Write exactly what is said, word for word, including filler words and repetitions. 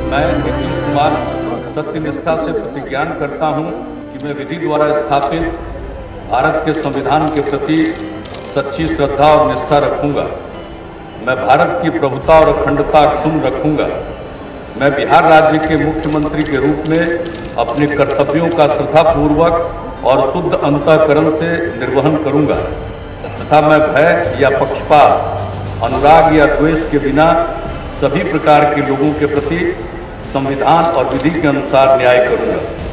मैं नीतीश कुमार सत्यनिष्ठा से प्रतिज्ञान करता हूं कि मैं विधि द्वारा स्थापित भारत के संविधान के प्रति सच्ची श्रद्धा और निष्ठा रखूंगा। मैं भारत की प्रभुता और अखंडता अक्षुण्ण रखूंगा। मैं बिहार राज्य के मुख्यमंत्री के रूप में अपने कर्तव्यों का श्रद्धापूर्वक और शुद्ध अंतःकरण से निर्वहन करूंगा तथा मैं भय या पक्षपात, अनुराग या द्वेष के बिना सभी प्रकार के लोगों के प्रति संविधान और विधि के अनुसार न्याय करूंगा।